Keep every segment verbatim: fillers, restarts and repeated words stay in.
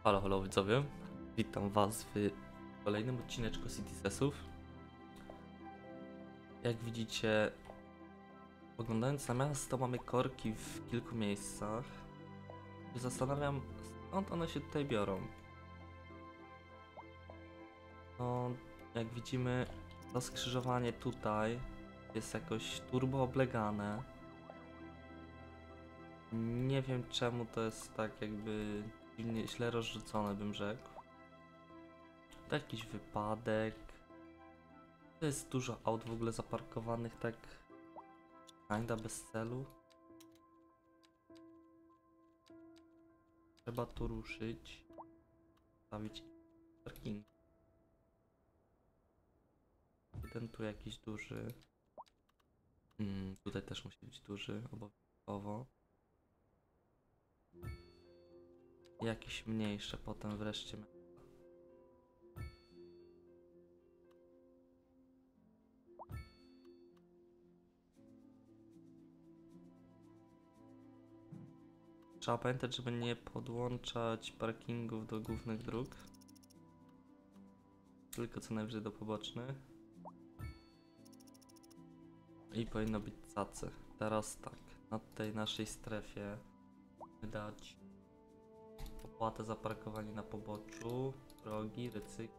Halo, halo widzowie, witam was w kolejnym odcineczku Citysesów. Jak widzicie, oglądając na miasto mamy korki w kilku miejscach. I zastanawiam, skąd one się tutaj biorą. No, jak widzimy, to skrzyżowanie tutaj jest jakoś turbo oblegane. Nie wiem czemu to jest tak jakby dziwnie, źle rozrzucone, bym rzekł. To jakiś wypadek. To jest dużo aut w ogóle zaparkowanych tak kinda bez celu. Trzeba tu ruszyć. Stawić parking. Jeden tu jakiś duży. Hmm, tutaj też musi być duży, obowiązkowo. I jakiś mniejszy potem wreszcie. Trzeba pamiętać, żeby nie podłączać parkingów do głównych dróg, tylko co najwyżej do pobocznych. I powinno być cacy. Teraz tak, na tej naszej strefie wydać opłatę za parkowanie na poboczu, progi, recykl.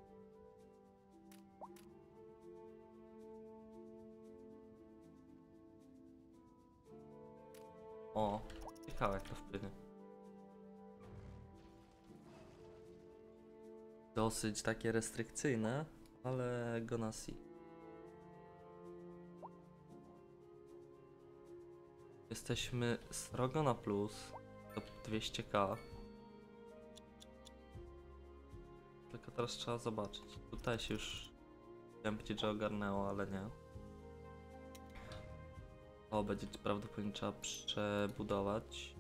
O, ciekawe jak to wpłynie. Dosyć takie restrykcyjne, ale gonna see. Jesteśmy srogo na plus, to dwieście ka. Tylko teraz trzeba zobaczyć. Tutaj się już chciałem powiedzieć, że ogarnęło, ale nie. O, będzie prawdopodobnie trzeba przebudować.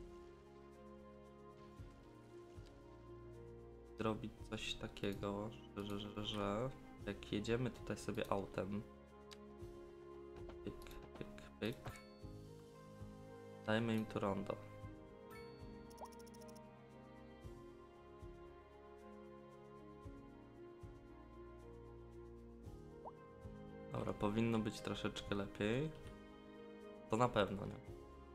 Zrobić coś takiego, że, że, że, że jak jedziemy tutaj sobie autem, pyk, pyk, pyk, dajmy im tu rondo. Dobra, powinno być troszeczkę lepiej. To na pewno, nie?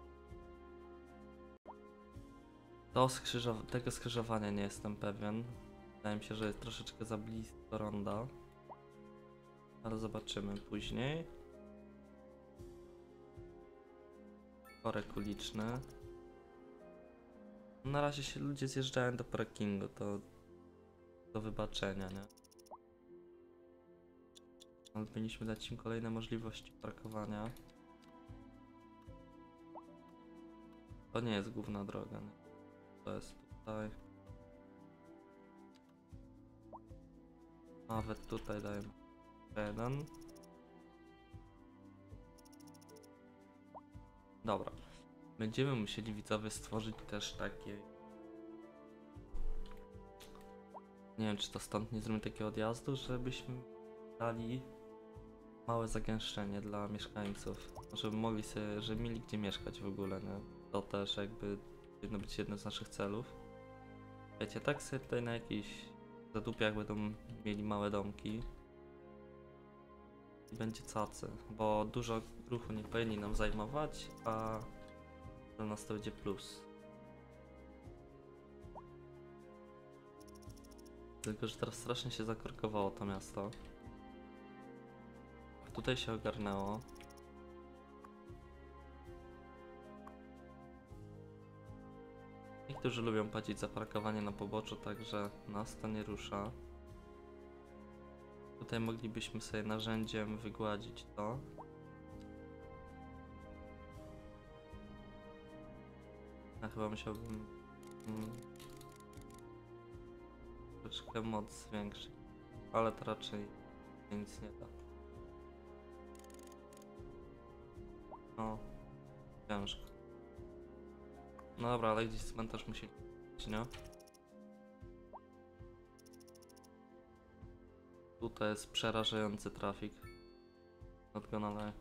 To skrzyżow tego skrzyżowania nie jestem pewien. Wydaje mi się, że jest troszeczkę za blisko ronda. Ale zobaczymy później. Korek uliczny. Na razie się ludzie zjeżdżają do parkingu, to do wybaczenia, nie? Ale powinniśmy dać im kolejne możliwości parkowania. To nie jest główna droga, nie? To jest tutaj. Nawet tutaj dajemy jeden. Dobra. Będziemy musieli widzowie stworzyć też takie... Nie wiem, czy to stąd nie zrobimy takiego odjazdu, żebyśmy dali małe zagęszczenie dla mieszkańców. Żeby mogli sobie, żeby mieli gdzie mieszkać w ogóle, nie? To też jakby powinno być jednym z naszych celów. Wiecie, tak sobie tutaj na jakichś zadupiach będą mieli małe domki. I będzie cacy, bo dużo ruchu nie powinni nam zajmować, a dla nas to będzie plus. Tylko że teraz strasznie się zakorkowało to miasto. Tutaj się ogarnęło. Niektórzy lubią płacić za parkowanie na poboczu, także nas to nie rusza. Tutaj moglibyśmy sobie narzędziem wygładzić to. Ja chyba musiałbym hmm, troszeczkę moc zwiększyć, ale to raczej nic nie da. No, ciężko. No dobra, ale gdzieś cmentarz musi być, nie? Tutaj jest przerażający trafik. Not gonna lie.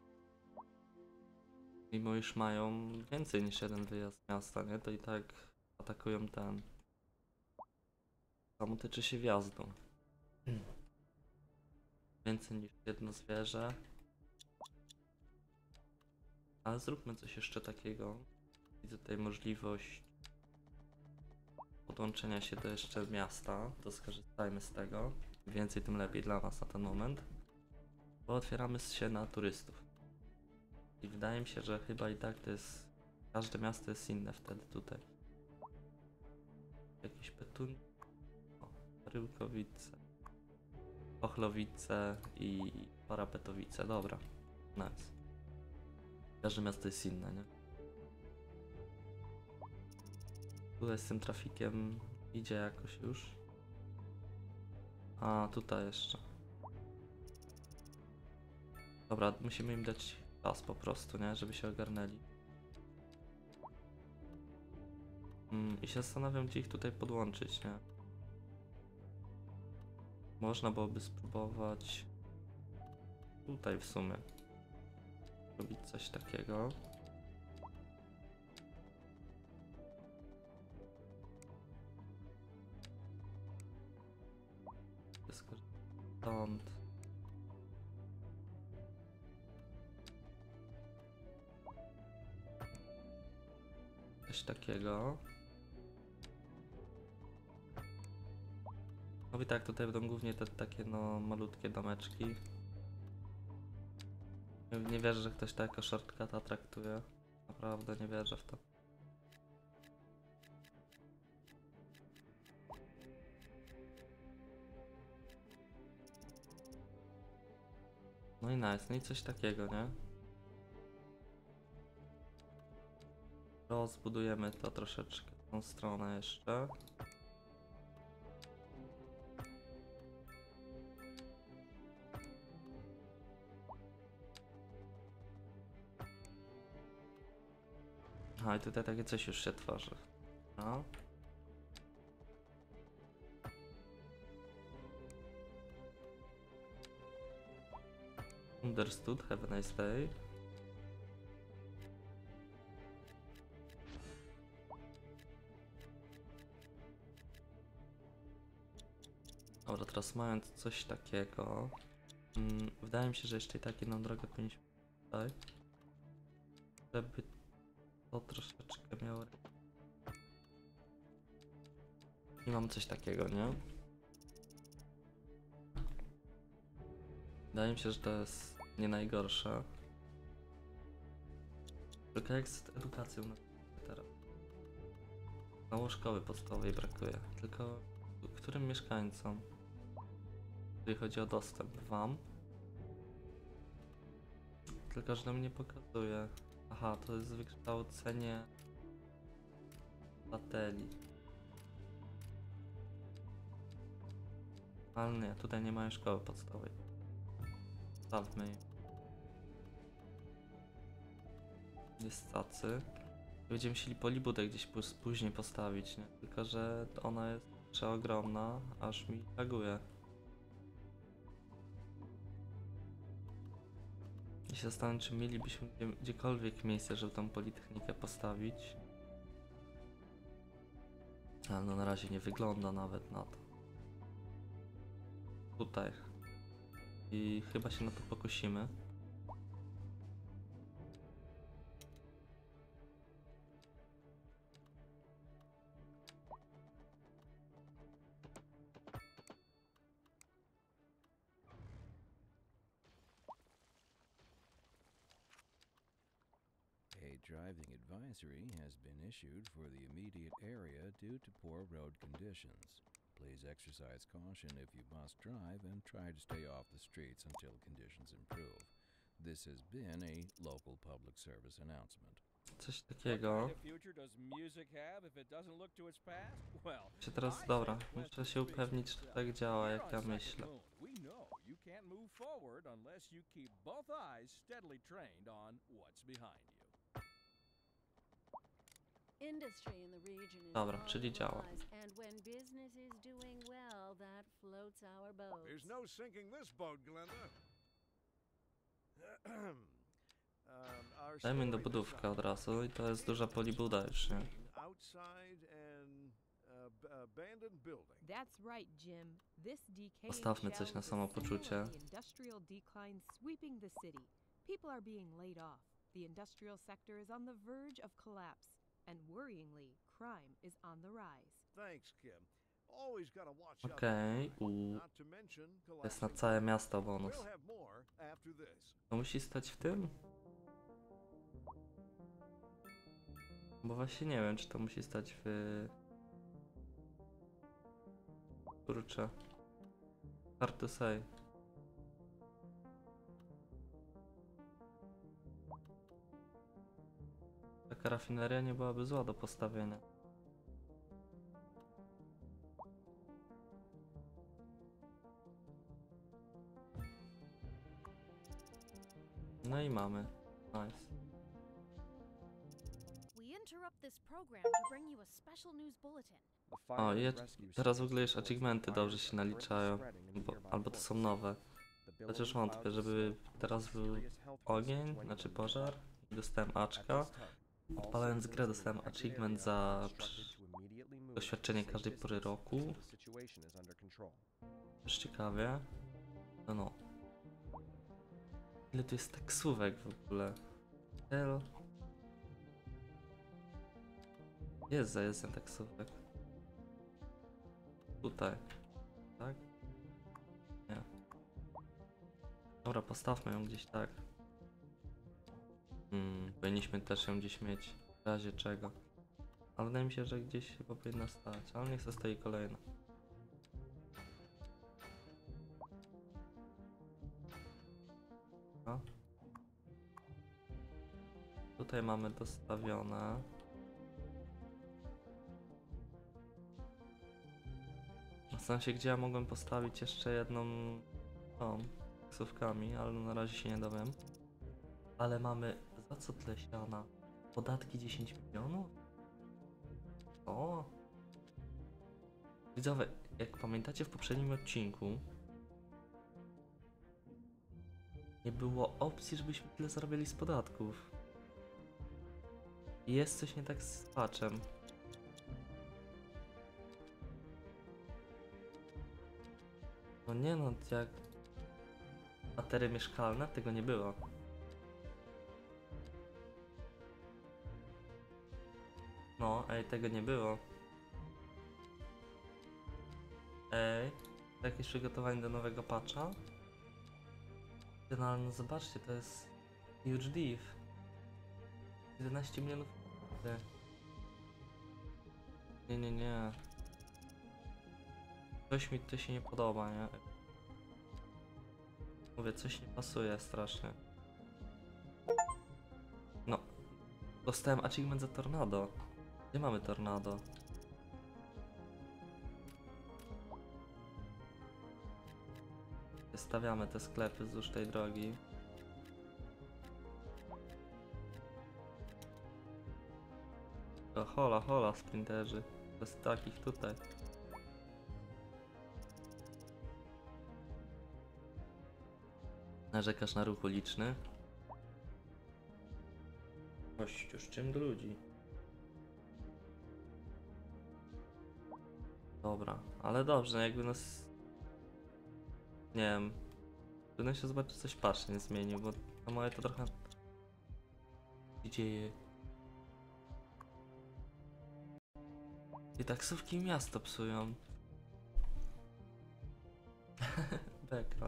Mimo iż mają więcej niż jeden wyjazd z miasta, nie? To i tak atakują ten. samo tyczy się wjazdu. Więcej niż jedno zwierzę. Ale zróbmy coś jeszcze takiego. Widzę tutaj możliwość podłączenia się do jeszcze miasta. To skorzystajmy z tego. Im więcej, tym lepiej dla nas na ten moment. Bo otwieramy się na turystów. I wydaje mi się, że chyba i tak to jest... Każde miasto jest inne wtedy tutaj. Jakieś Petun... O, Ryłkowice. Ochlowice i Parapetowice. Dobra. Nice. Każde miasto jest inne, nie? Tutaj z tym trafikiem idzie jakoś już. A, tutaj jeszcze. Dobra, musimy im dać czas po prostu, nie? Żeby się ogarnęli. Mm, I się zastanawiam, gdzie ich tutaj podłączyć, nie? Można byłoby spróbować tutaj w sumie robić coś takiego. Stąd. Coś takiego. No i tak, tutaj będą głównie te takie no malutkie domeczki. Nie, nie wierzę, że ktoś to jako shortcuta traktuje. Naprawdę nie wierzę w to. No i nice, no i coś takiego, nie? Rozbudujemy to troszeczkę w tą stronę jeszcze. Aha, i tutaj takie coś już się tworzy. No. Understood, have a nice day. Dobra, teraz mając coś takiego, mm, wydaje mi się, że jeszcze i tak jedną drogę powinniśmy tutaj, żeby to troszeczkę miało... I mam coś takiego, nie? Wydaje mi się, że to jest nie najgorsze. Tylko jak z edukacją na teraz? Mało szkoły podstawowej brakuje. Tylko którym mieszkańcom? Jeżeli chodzi o dostęp wam. Tylko że nam nie pokazuje. Aha, to jest wykształcenie obywateli. Ale nie, tutaj nie mają szkoły podstawowej. Stawmy je. Jest tacy. Będziemy musieli polibudę gdzieś później postawić, nie? Tylko że ona jest przeogromna, aż mi laguje. I się zastanawiam, czy mielibyśmy gdzie, gdziekolwiek miejsce, żeby tą politechnikę postawić. Ale no na razie nie wygląda nawet na to. Tutaj. I chyba się na to pokusimy. Driving advisory has been issued for the immediate area due to poor road conditions. Please exercise caution if you must drive and try to stay off the streets until conditions improve. This has been a local public service announcement. Coś takiego. Czy teraz, dobra, muszę się upewnić, czy tak działa, jak ja myślę. Dobra, czyli działa. Dajmy do budówkę od razu i to jest duża polibuda już, nie? ab- abandoned building. That's right, Jim. This decaying Postawmy coś shell na is a symbol of samopoczucie. the industrial decline sweeping the city. People are being laid off. The industrial sector is on the verge of collapse. And worryingly, crime is on the rise. Thanks, Kim. Always gotta watch out. Okej, for crime, u- not to mention To jest na collapsing całe buildings. miasto bonus. We'll have more after this. To musi stać w tym? Bo właśnie nie wiem, czy to musi stać w... Kurczę. Hard to say. Taka rafineria nie byłaby zła do postawienia. No i mamy. Nice. We interrupt this program to bring you a special news bulletin. O, je, teraz w ogóle już achievementy dobrze się naliczają. Bo, albo to są nowe. Chociaż wątpię, żeby teraz był ogień, znaczy pożar. I dostałem aczka. Odpalając grę dostałem achievement za przy- doświadczenie każdej pory roku. Też ciekawie. No no. Ile tu jest taksówek w ogóle? Hell. Jest zajezdem taksówek. Tutaj. Tak? Nie. Dobra, postawmy ją gdzieś tak. Hmm, powinniśmy też ją gdzieś mieć. W razie czego. Ale wydaje mi się, że gdzieś chyba powinna stać. Ale niech se stoi kolejna. A? Tutaj mamy dostawione. Zastanawiam się, gdzie ja mogłem postawić jeszcze jedną tą taksówkami, ale na razie się nie dowiem. Ale mamy za co tyle siana? Podatki dziesięć milionów? O! Widzowie, jak pamiętacie w poprzednim odcinku, nie było opcji, żebyśmy tyle zarabiali z podatków. Jest coś nie tak z patchem. No nie no, jak materie mieszkalne, tego nie było. No, ej, tego nie było. Ej, jakieś przygotowanie do nowego patcha? No ale no zobaczcie, to jest huge div. jedenaście milionów. Nie, nie, nie. Coś mi to się nie podoba, nie? Mówię, coś nie pasuje strasznie. No. Dostałem achievement za tornado. Gdzie mamy tornado? Stawiamy te sklepy wzdłuż tej drogi. O, hola, hola, sprinterzy. Bez takich tutaj. Narzekasz na ruch uliczny? Kościół, z czym do ludzi? Dobra, ale dobrze, no jakby nas... Nie wiem. Trudno się zobaczyć, coś patch nie zmienił, bo na moje to trochę... się dzieje. I taksówki miasto psują. Beka.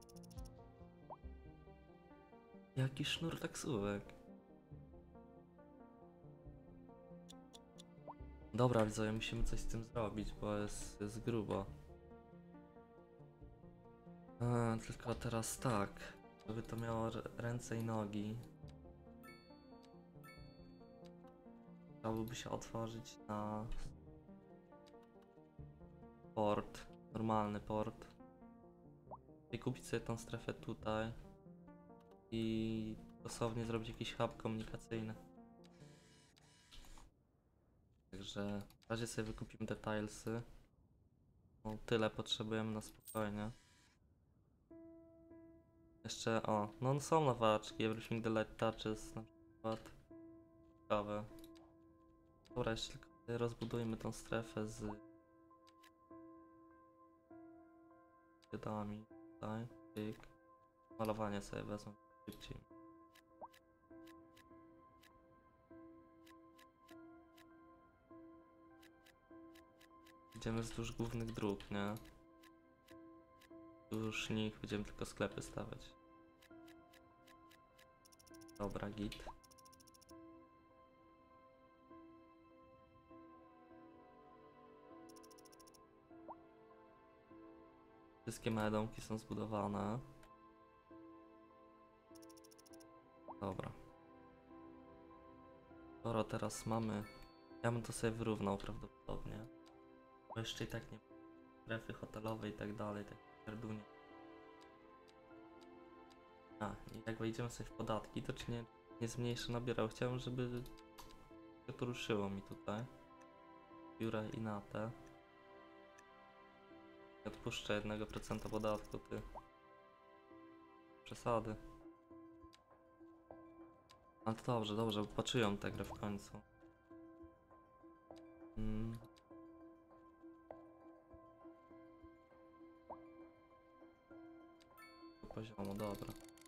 Jaki sznur taksówek. Dobra, widzowie, musimy coś z tym zrobić, bo jest, jest grubo. A, tylko teraz tak, żeby to miało ręce i nogi. Chciałby się otworzyć na port, normalny port. I kupić sobie tą strefę tutaj. I dosłownie zrobić jakiś hub komunikacyjny. Także w razie sobie wykupimy te tilesy. No, tyle potrzebujemy na spokojnie. Jeszcze, o, no są nowaczki, everything the light touches na przykład. Ciekawe. Dobra, jeszcze tylko rozbudujmy tą strefę z Dami tutaj, pyk. Malowanie sobie wezmę szybciej. Idziemy wzdłuż głównych dróg, nie? Wzdłuż nich będziemy tylko sklepy stawiać. Dobra, git. Wszystkie małe domki są zbudowane. Dobra. Skoro teraz mamy... Ja bym to sobie wyrównał prawdopodobnie. Bo jeszcze i tak nie ma strefy hotelowej i tak dalej, tak pierdunie. A, i jak wejdziemy sobie w podatki, to czy nie, nie zmniejszę nabierał. Chciałem, żeby to ruszyło mi tutaj. Biura i na te. Odpuszczę jednego procenta podatku, ty. Przesady. Ale to dobrze, dobrze, poczują tę grę w końcu. Mm. Do poziomu, dobra.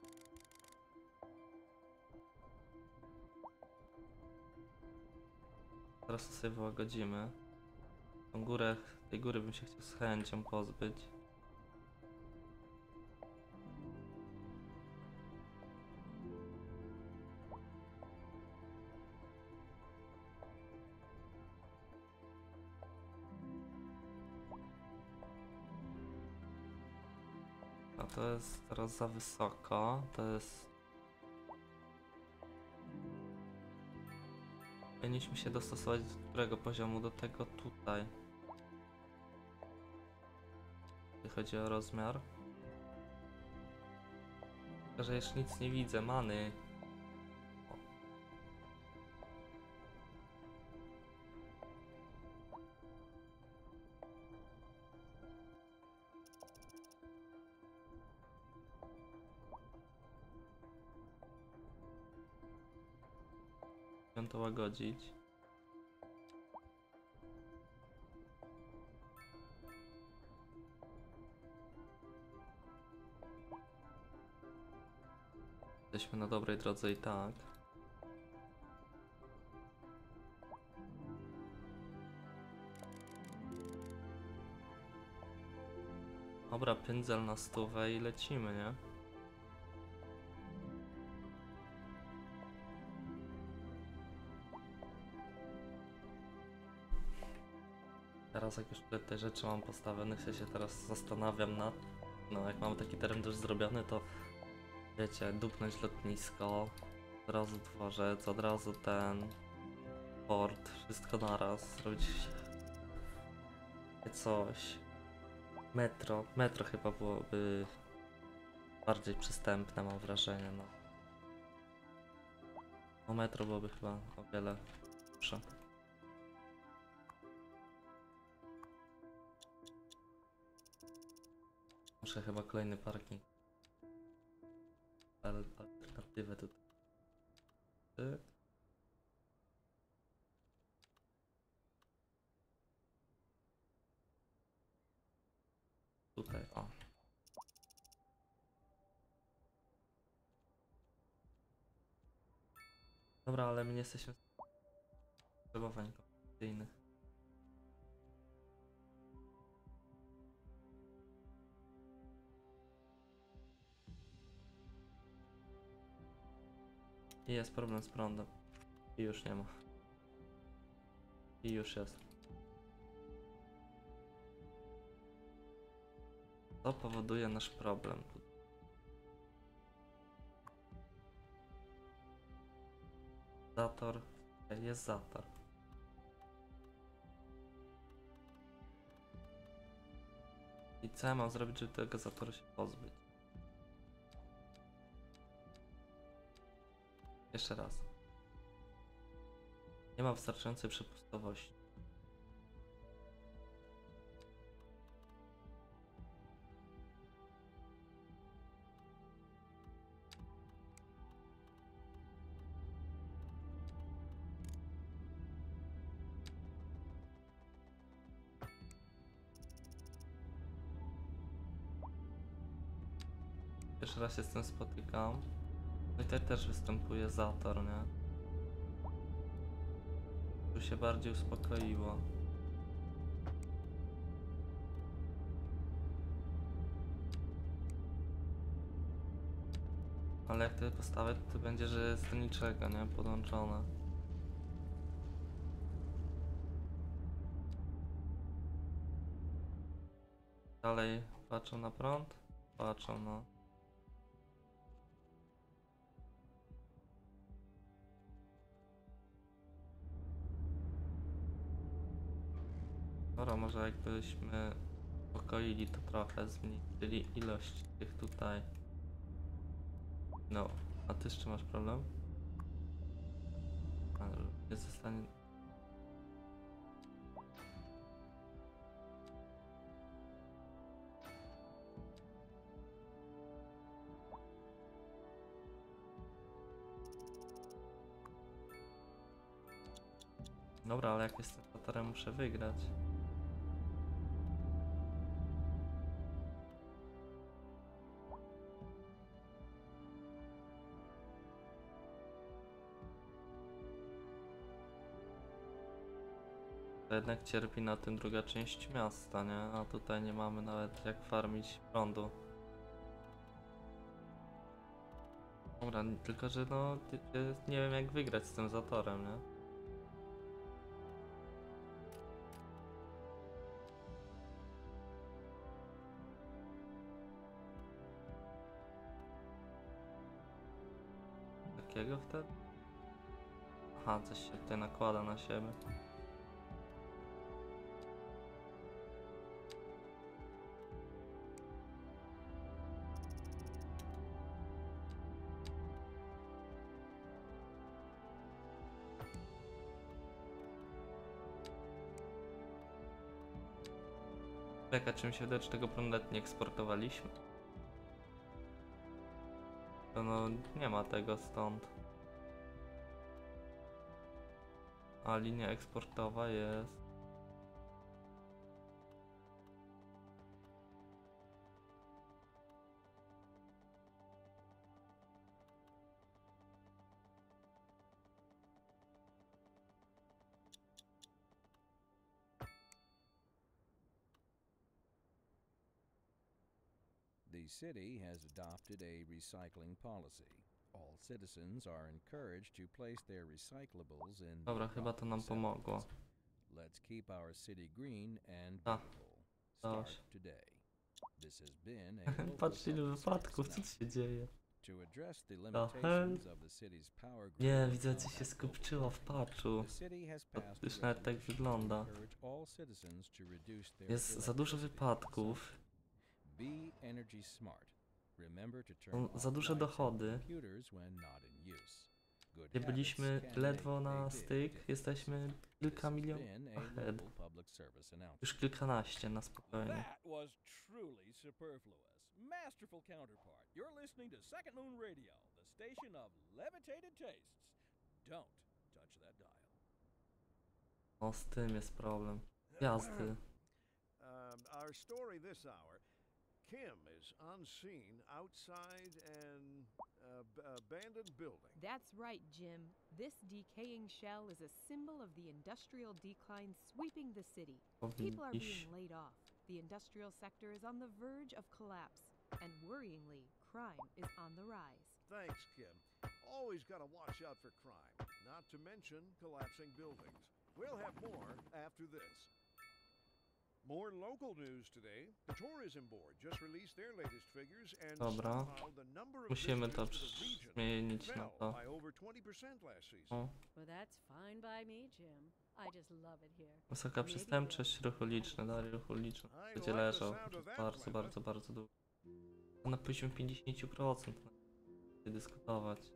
Teraz to sobie wyłagodzimy. Tą górę, tej góry bym się chciał z chęcią pozbyć. A to jest teraz za wysoko, to jest... Powinniśmy się dostosować do którego poziomu? Do tego tutaj. Jeśli chodzi o rozmiar. Tylko, że jeszcze nic nie widzę, many. O. Chcę to łagodzić. Jesteśmy na dobrej drodze i tak. Dobra, pędzel na stówę i lecimy, nie? Teraz jak już te, te rzeczy mam postawionych, ja się teraz zastanawiam nad... No jak mam taki teren już zrobiony, to wiecie, dupnąć lotnisko, od razu dworzec, od razu ten port, wszystko naraz, zrobić coś. Metro, metro chyba byłoby bardziej przystępne, mam wrażenie, no. No metro byłoby chyba o wiele lepsze. Muszę chyba kolejny parking. Al alternatywę tutaj. Ty. Tutaj, o. Dobra, ale my nie jesteśmy potrzebowań komunikacyjnych. I jest problem z prądem. I już nie ma. I już jest. To powoduje nasz problem. Zator. Jest zator. I co ja mam zrobić, żeby tego zatoru się pozbyć? Jeszcze raz. Nie ma wystarczającej przepustowości. Pierwszy raz się z tym spotykam. No i tutaj też występuje zator, nie? Tu się bardziej uspokoiło. Ale jak to postawię, to będzie, że jest do niczego, nie? Podłączone. Dalej patrzą na prąd? Patrzą, no. Dobra, może jakbyśmy uspokoili to trochę, zmniejszyli ilość tych tutaj. No, a ty jeszcze masz problem? Ale nie zostanie... Dobra, ale jak jestem fatarem, muszę wygrać. To jednak cierpi na tym druga część miasta, nie? A tutaj nie mamy nawet jak farmić prądu. Dobra, tylko że no, ty- ty- nie wiem jak wygrać z tym zatorem, nie? Takiego wtedy? Aha, coś się tutaj nakłada na siebie. Jaka czym się wydaje, czy tego prądu nie eksportowaliśmy? To no, nie ma tego stąd. A linia eksportowa jest. The city has adopted a recycling policy. All citizens are encouraged to place their recyclables in Dobra, the chyba to nam proper pomogło. acceptance. Let's keep our city green and A, beautiful. dało Start się. today. This has been a local Patrz ile public wypadków, service co tu się dzieje? To address the The hell? limitations of the city's power grid Nie, and widzę co się compact skupczyło w global patchu. the city has To passed już a nawet tak resolution to wygląda. encourage all citizens to reduce their Jest za dużo electricity wypadków. Be energy smart. Remember to turn Są off za duże lights and dochody. computers when not in use. Good Gdzie habits byliśmy can ledwo make a na big styk, difference. jesteśmy This kilka has milionów been a ahead. local public service announcement. Już kilkanaście na spokojnie. That was truly superfluous. Masterful counterpart. You're listening to Second Moon Radio, the station of levitated tastes. Don't touch that dial. O, z tym jest problem. Jazdy. Um, our story this hour. Kim is on scene outside an uh, b- abandoned building. That's right, Jim. This decaying shell is a symbol of the industrial decline sweeping the city. People are Powinniś. being laid off. The industrial sector is on the verge of collapse. And worryingly, crime is on the rise. Thanks, Kim. Always got to watch out for crime, not to mention collapsing buildings. We'll have more after this. More local news today. The tourism board just released their latest figures and Dobra. somehow the number of Musimy to visitors to the region zmienić na fell to. by over twenty percent last season. O, Well, that's fine by me, Jim. I just love it here. wysoka przestępczość, ruch uliczny, dalej ruch uliczny. Będzie leżał bardzo, bardzo, bardzo długo. To na poziomie pięćdziesiąt procent nie dyskutować.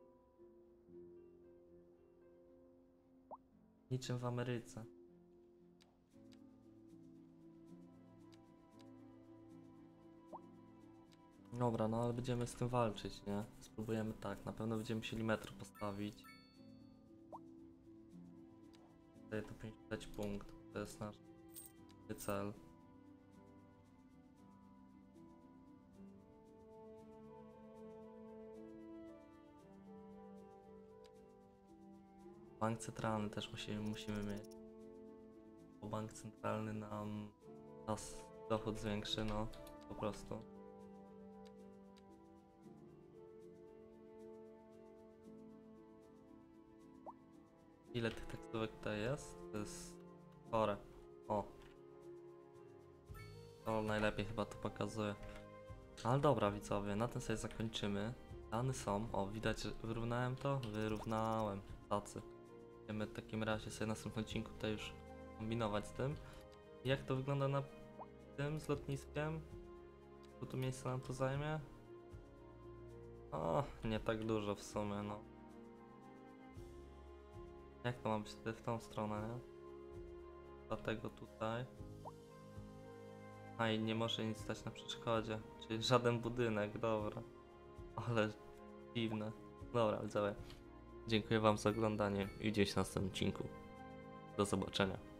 Niczym w Ameryce. Dobra, no ale będziemy z tym walczyć, nie? Spróbujemy tak, na pewno będziemy musieli metro postawić. Tutaj to powinien dać punkt, to jest nasz cel. Bank centralny też musimy, musimy mieć. Bo bank centralny nam nas dochód zwiększy, no po prostu. Ile tych tekstówek tutaj jest? To jest chore. O. To najlepiej chyba to pokazuje. Ale dobra widzowie, na tym sobie zakończymy. Dane są. O, widać, że wyrównałem to? Wyrównałem. Tacy. Będziemy w takim razie sobie w następnym odcinku tutaj już kombinować z tym. Jak to wygląda na tym z lotniskiem? Co tu miejsce nam to zajmie? O, nie tak dużo w sumie, no. Jak to ma być w tą stronę, nie? Dlatego tutaj. A i nie może nic stać na przeszkodzie. Czyli żaden budynek, dobra. Ale dziwne. Dobra, widzowie. Dziękuję wam za oglądanie i widzimy się w następnym odcinku. Do zobaczenia.